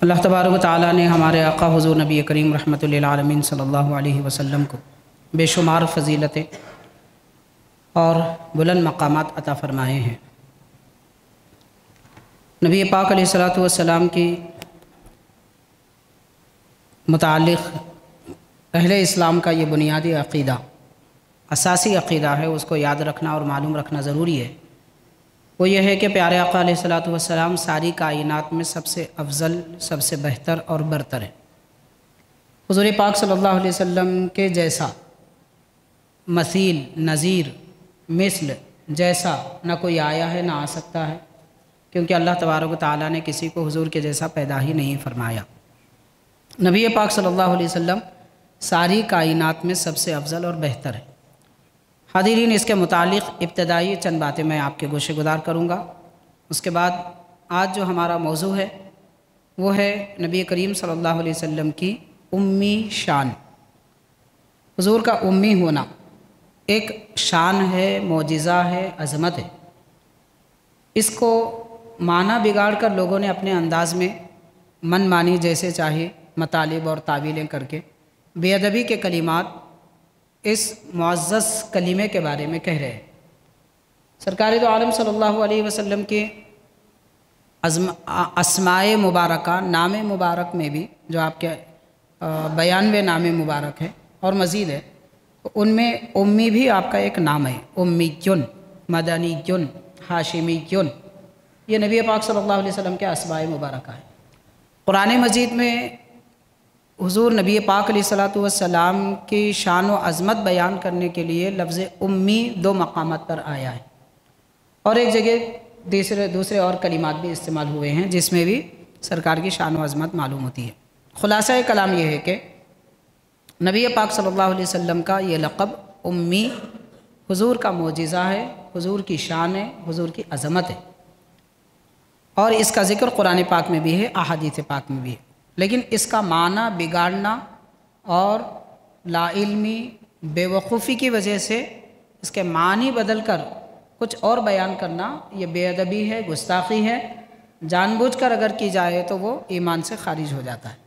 اللہ تبارک و تعالیٰ نے ہمارے آقا حضور نبی کریم رحمۃ للعالمین صلی اللہ علیہ وسلم کو بے شمار فضیلتیں اور بلند مقامات عطا فرمائے ہیں۔ نبی پاک علیہ الصلوۃ والسلام کی متعلق اہل اسلام کا یہ بنیادی عقیدہ، اساسی عقیدہ ہے، اس کو یاد رکھنا اور معلوم رکھنا ضروری ہے۔ وہ یہ ہے کہ پیارے آقا علیہ الصلوۃ والسلام ساری کائنات میں سب سے افضل، سب سے بہتر اور برتر ہے۔ حضور پاک صلی اللہ علیہ وسلم کے جیسا مثیل، نظیر، مثل جیسا نہ کوئی آیا ہے نہ آ سکتا ہے، کیونکہ اللہ تبارک و تعالیٰ نے کسی کو حضور کے جیسا پیدا ہی نہیں فرمایا۔ نبی پاک صلی اللہ علیہ وسلم ساری کائنات میں سب سے افضل اور بہتر ہے۔ حاضرین، اس کے متعلق ابتدائی چند باتیں میں آپ کے گوشے گزار کروں گا۔ اس کے بعد آج جو ہمارا موضوع ہے وہ ہے نبی کریم صلی اللہ علیہ وسلم کی امی شان۔ حضور کا امی ہونا ایک شان ہے، معجزہ ہے، عظمت ہے۔ اس کو معنی بگاڑ کر لوگوں نے اپنے انداز میں من مانی جیسے چاہے مطالب اور تعویلیں کر کے بے ادبی کے کلمات اس معزز کلمے کے بارے میں کہہ رہے ہیں۔ سرکار دو عالم صلی اللہ علیہ وسلم کے اسمائے مبارکہ، نام مبارک میں بھی جو آپ کے 92 نام مبارک ہے اور مزید ہے، ان میں امی بھی آپ کا ایک نام ہے، امیون، مدنیون، ہاشمیون۔ یہ نبی پاک صلی اللہ علیہ وسلم کے اسمائے مبارکہ ہے۔ قرآن مجید میں حضور نبی پاک علیہ الصلوۃ والسلام کی شان و عظمت بیان کرنے کے لیے لفظ امی 2 مقامات پر آیا ہے، اور ایک جگہ دوسرے اور کلمات بھی استعمال ہوئے ہیں جس میں بھی سرکار کی شان و عظمت معلوم ہوتی ہے۔ خلاصہ کلام یہ ہے کہ نبی پاک صلی اللہ علیہ وسلم کا یہ لقب امی حضور کا معجزہ ہے، حضور کی شان ہے، حضور کی عظمت ہے، اور اس کا ذکر قرآن پاک میں بھی ہے، احادیث پاک میں بھی ہے۔ لیکن اس کا معنی بگاڑنا اور لا علمی، بے وقوفی کی وجہ سے اس کے معنی بدل کر کچھ اور بیان کرنا یہ بے ادبی ہے، گستاخی ہے۔ جان بوجھ کر اگر کی جائے تو وہ ایمان سے خارج ہو جاتا ہے۔